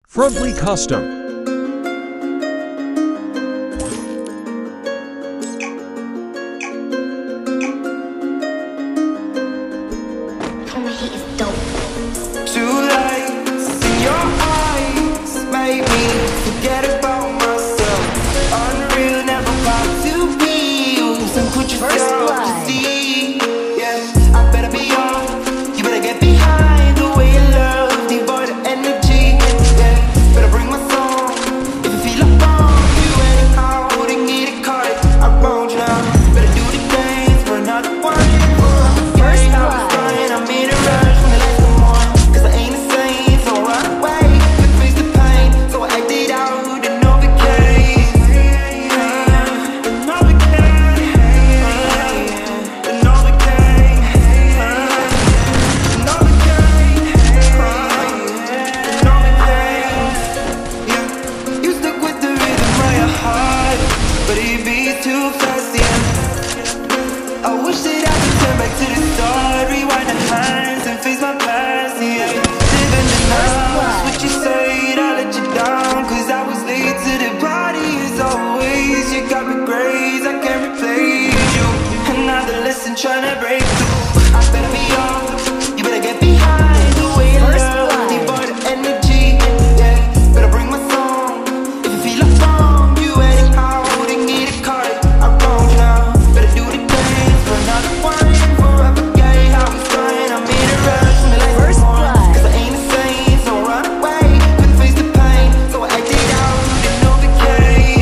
Frontly Custom. Two lights in your eyes made me forget about myself. Unreal, never got to be you. So put yourself to see. Yeah, I better be on. You better get behind the way you love, devoid of energy. Yeah, better bring my song. If you feel like wrong, you anyhow wouldn't get it caught. I wronged you now. Better do the dance for another one. I'm in a rush when the lights come on. Cause I ain't the same, so I run away. Couldn't face the pain, so I acted out and overcame. You stuck with the rhythm of your heart, but it beats too fast, yeah. I wish that I could turn back to the start, rewind the lines and face my past, yeah. Living the night, what you said, I let you down. Cause I was late to the party as always. You got me crazy, I can't replace you. Another lesson trying to break through. I better be on, you better get behind the way you love, devoid of energy, yeah. Better bring my song. If you feel like wrong, you anyhow wouldn't get it caught. I wronged you now. Better do the dance for another one. Forever gay, how we starting. I'm in a rush when the lights come on. Cause I ain't the same, so I run away. Couldn't face the pain, so I acted out and overcame.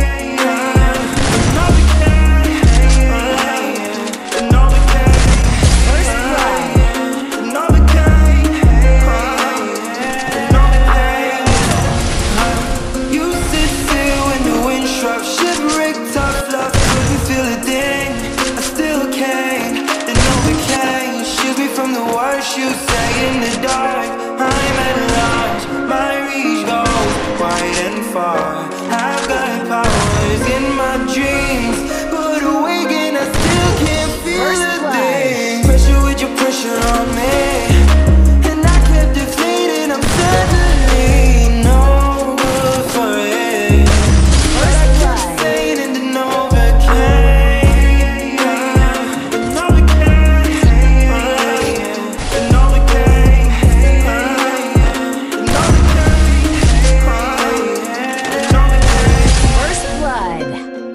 You sit still when the wind struck, shivering, tough love, couldn't feel a thing. I still can't, and overcame. Shield me from the worst you say in the dark. I'm at large, my reach goes wide and far. I've got powers in my dreams, but awake and I still can't feel a thing. Pressure with your pressure on me, and I kept deflating. I'm suddenly no good for it. But I kept saying and then overcame. And overcame. And overcame. And overcame. First blood.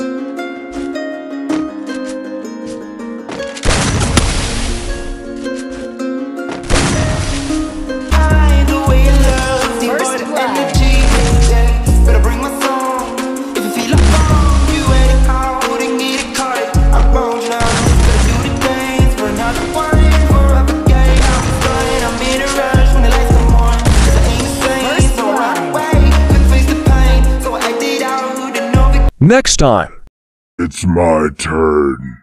Hide the way you love, devoid of energy, yeah. Better bring my song. If you feel like wrong, you anyhow wouldn't get it caught. I wronged you now. Better do the dance for another one. Forever gay, how we starting. I'm in a rush when the lights come on. Cause I ain't the same, so I run away. Couldn't face the pain, so I acted out and overcame. Next time. It's my turn.